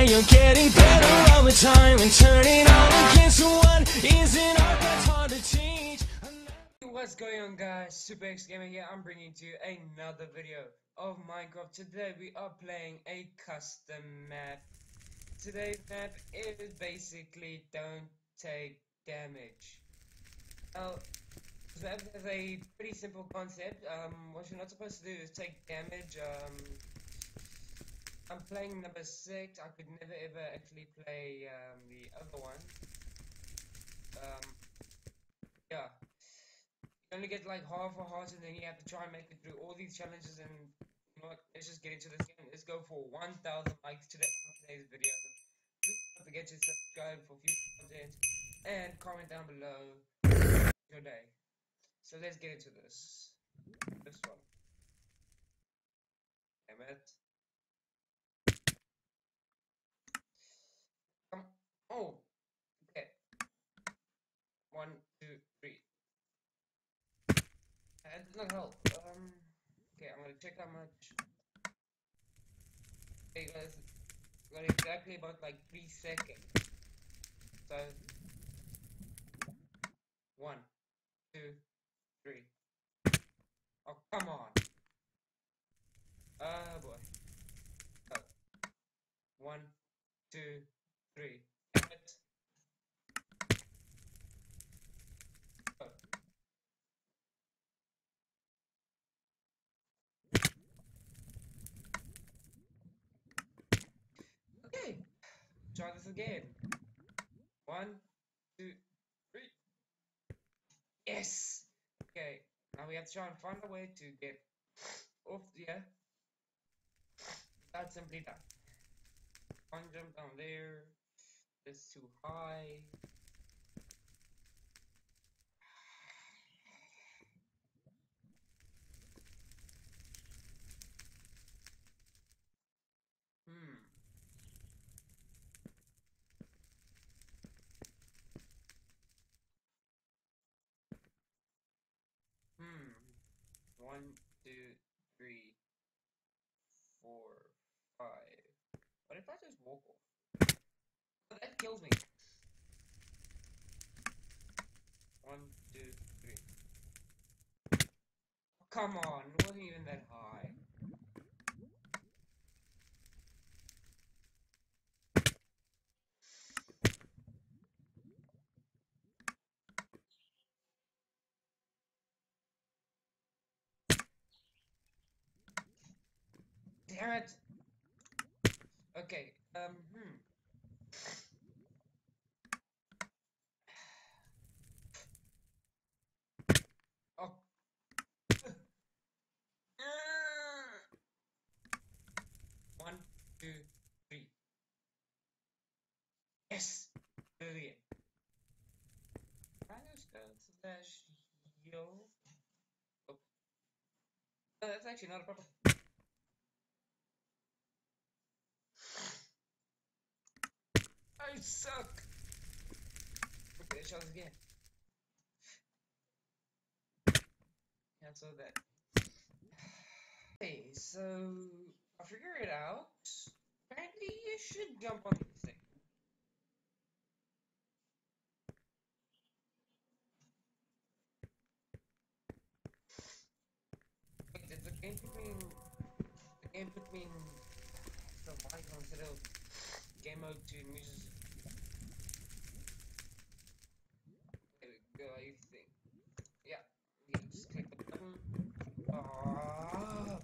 you're getting better all the time, and turning on against one isn't art that's hard to teach. What's going on, guys? Super X Gamer here. I'm bringing to you another video of Minecraft. Today we are playing a custom map. Today's map is basically don't take damage. Now, this map has a pretty simple concept. What you're not supposed to do is take damage. I'm playing number 6. I could never ever actually play the other one. Yeah. You only get like half a heart, and then you have to try and make it through all these challenges. And you know what? Let's just get into this game. Let's go for 1,000 likes today's video. Please don't forget to subscribe for future content and comment down below your day. So let's get into this. This one. Damn it. Oh. Okay. 1, 2, 3. That did not help. Okay, I'm gonna check how much. Okay, guys, got exactly about like 3 seconds. So, 1, 2, 3. Oh, come on. Oh boy. Oh. 1, 2, 3. Damn it. Oh. Okay. Try this again. 1, 2, 3. Yes! Okay. Now we have to try and find a way to get off here. That's simply that. One jump down there. It's too high. Hmm. 1, 2, 3, 4, 5. What if I just walk off? Oh, that kills me. 1, 2, 3. Oh, come on, it wasn't even that high. Damn it! Okay, Oh. 1, 2, 3. Yes! Brilliant. Can I just go slash yo? Oh. No, that's actually not a problem. I suck! Okay, let's try this again. Cancel that. Okay, so I figured it out. Apparently, you should jump on this thing. Wait, did the game put me in? The game put me in survival instead of game mode to music. There we go. I think. Yeah. You just click the button. Ah.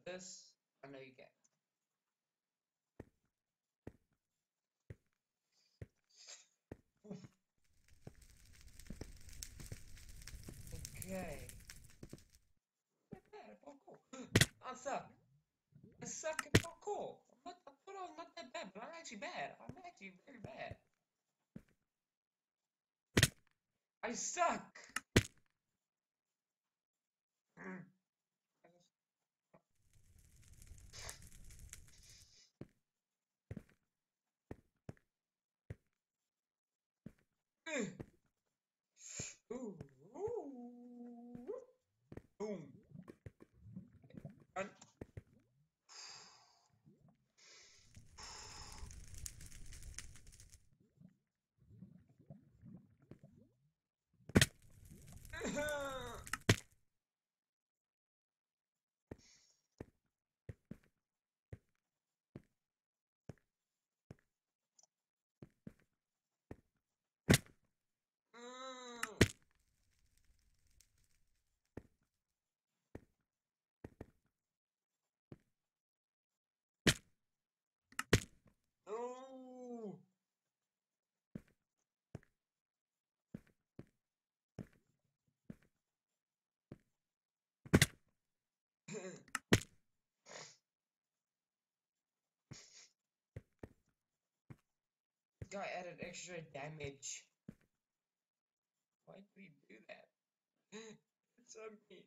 this. I know you can. Okay. Bad parkour. I suck. I suck at parkour. I thought I was not that bad, but I'm actually bad. I'm actually very bad. I suck. Mm. Ooh. Ooh. Boom. Run. Oh. Guy added extra damage. Why did he do that? It's so mean.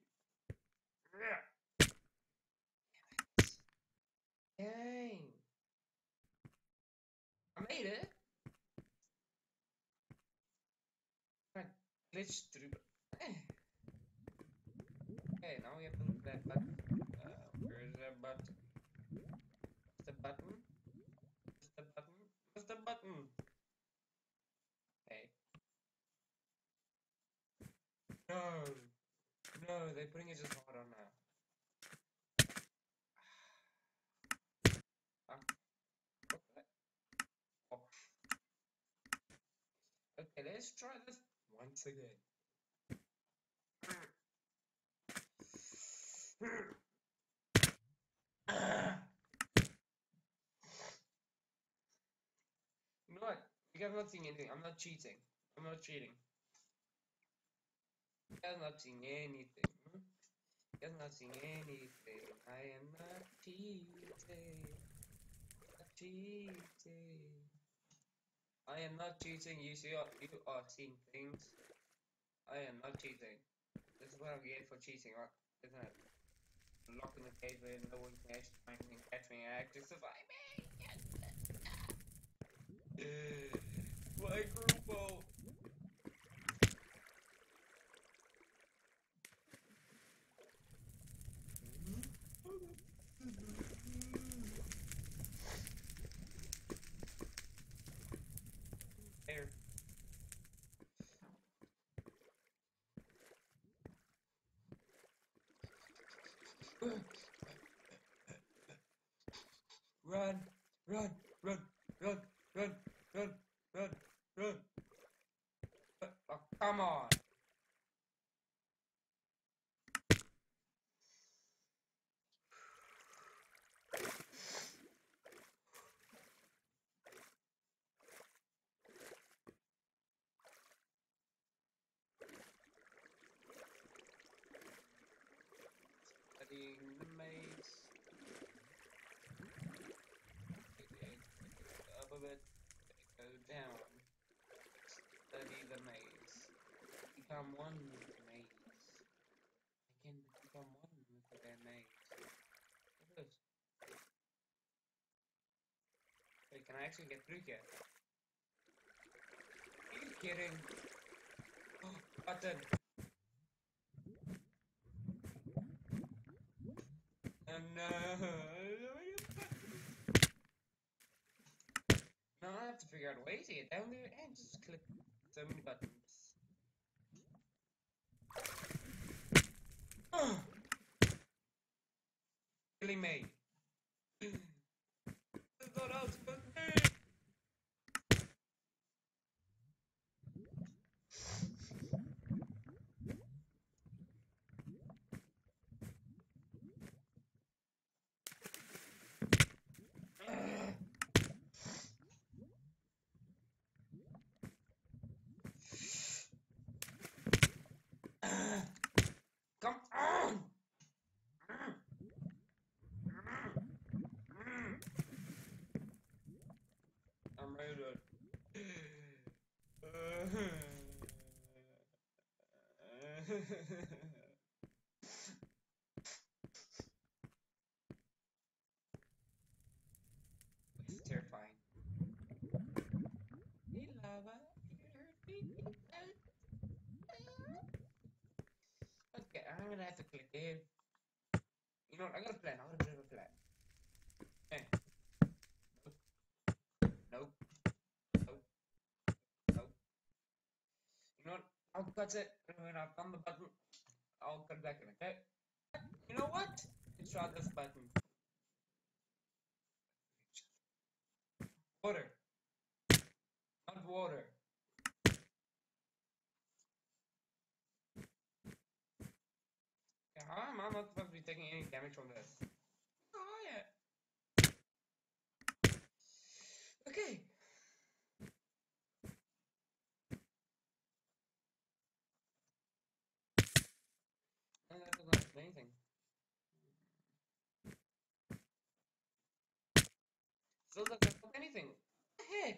Dang. I made it. I glitched through. Okay, now we have to look at that button. Where is that button? What's the button? What's the button? What's the button? Hey. No. No, they're putting it just hard on now. What the? Oh. Okay, let's try this once again. You know what? You guys are not seeing anything. I'm not cheating. I'm not cheating. You guys are not seeing anything. You guys are not seeing anything. I am not cheating. Not cheating. I am not cheating. You are seeing things. I am not cheating. This is what I'm getting for cheating, right? Isn't it? Locked in the cave where no one can actually catch me and actually survive me. My Grupo. There. Run, run, run, run, run, run, run, run. Oh, come on. Studying the maze. Up a bit. Go down. Study the maze. Become one with the maze. I can become one with the maze. Look at this. Wait, can I actually get through here? Are you kidding? Oh, button. Oh no. Now I have to figure out ways to get down there and just click so many buttons. Oh. Killing me. I thought I was supposed to do. Hold on. It's terrifying. Hey, lava, you hurt me. Okay, I'm gonna have to click it. You know what? I got a plan. I got a bit of a plan. Hey, nope, nope, nope. You know what? I'll cut it, and when I've done the button, I'll cut it back in, okay? You know what? Let's try this button. Water. Not water. Yeah, how am I not supposed to be taking any damage from this? Oh, yeah. Okay. And that does not do anything. Still doesn't help anything. What the heck?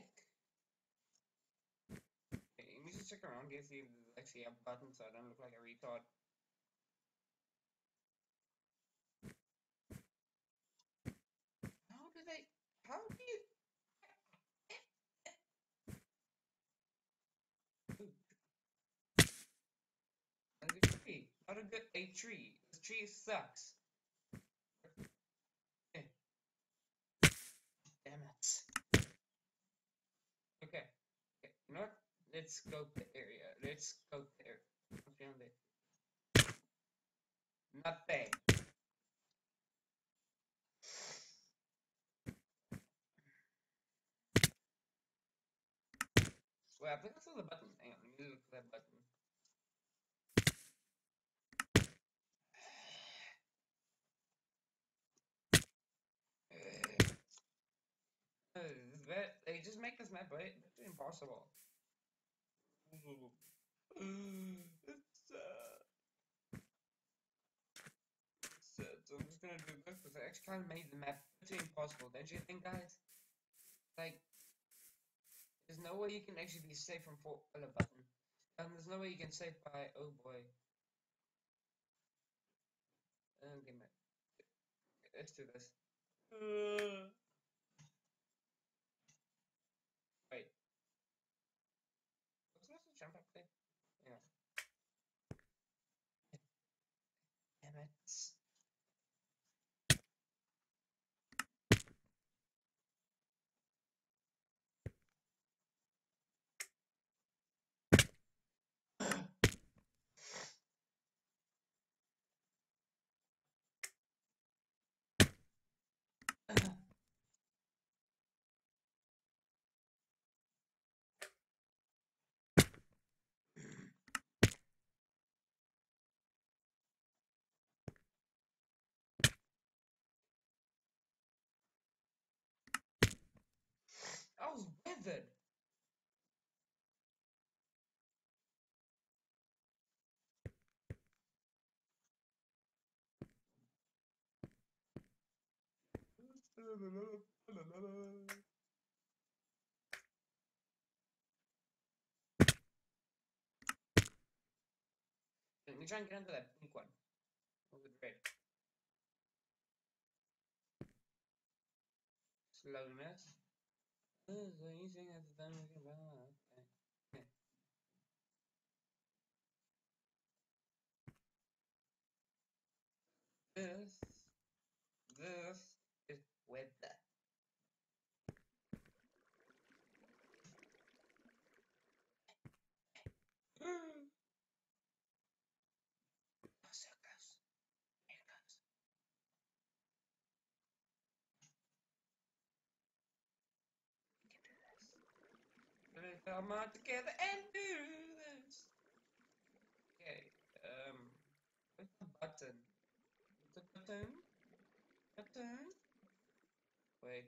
Okay, let me just check around here, see if there's actually a button so I don't look like a retard. How do they... How do you... Not a good tree. Not a good tree. This tree sucks. Eh, damn it. Okay. Okay. You know what? Let's scope the area. Let's scope the area. What's beyond it? Nothing. Wait, I think I saw the button. Hang on, let me look for that button. They just make this map, right? It's impossible. It's sad. It's sad. So I'm just gonna do this because I actually kind of made the map pretty impossible, don't you think, guys? Like, there's no way you can actually be safe from a button. And there's no way you can save by, oh boy. Okay, man. Let's do this. Wait. Was I supposed to jump up there? Yeah. Damn it. I was withered. Let me try and get into that pink one. With red. Slowness. So you think at the time okay. This is weather. Oh, so close. Very close. We can do this. Let's come out together and do this. Okay. Where's the button? The button? Button? Wait.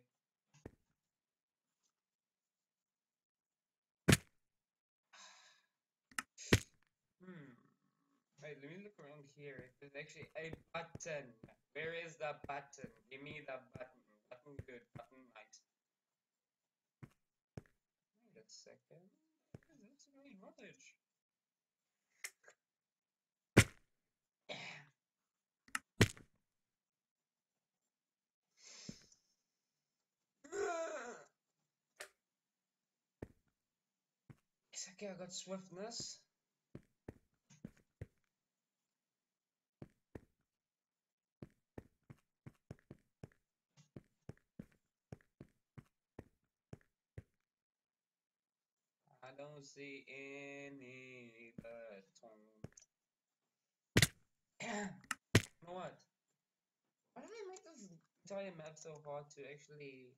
Wait, let me look around here. If there's actually a button. Where is the button? Give me the button. Button good. Button right. a second. That's really rubbish. It's okay, I got swiftness. I don't see any button. You know what? Why did they make this entire map so hard to actually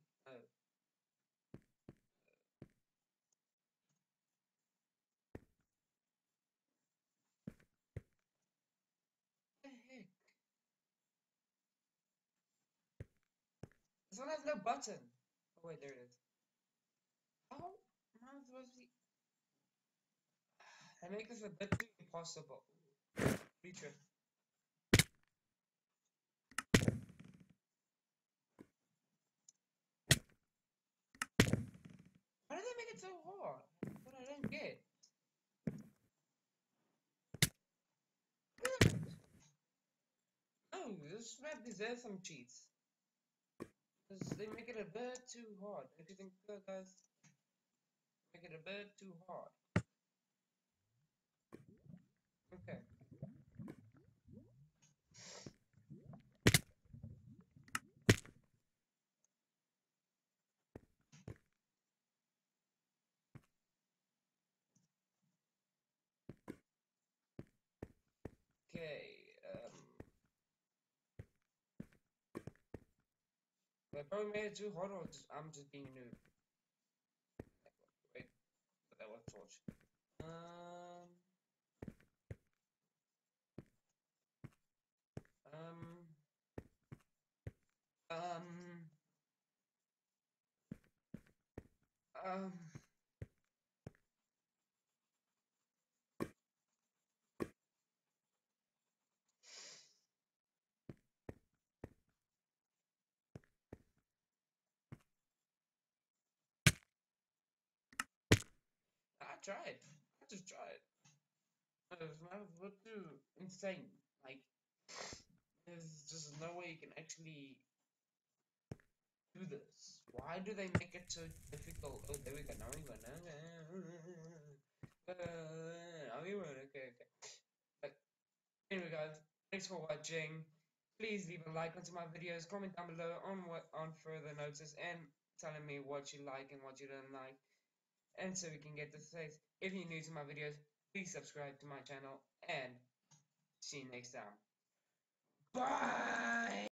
what the heck? This one has no button. Oh wait, there it is. How am I supposed to be? They make this a bit too impossible. Reacher. Why did they make it so hard? What I don't get. No, this map deserves some cheats. Because they make it a bit too hard. If you think so, guys, make it a bit too hard. Okay. Okay. I probably made it too hard, or I'm just being new. Wait, but that was torch. Um, um, um. I tried. I just tried. It's not too insane. Like, there's just no way you can actually do this. Why do they make it so difficult? Oh, there we go. Now we go. Now we won. Okay, okay. But anyway, guys, thanks for watching. Please leave a like onto my videos. Comment down below on further notices and telling me what you like and what you don't like, and so we can get this face. If you're new to my videos, please subscribe to my channel and see you next time. Bye.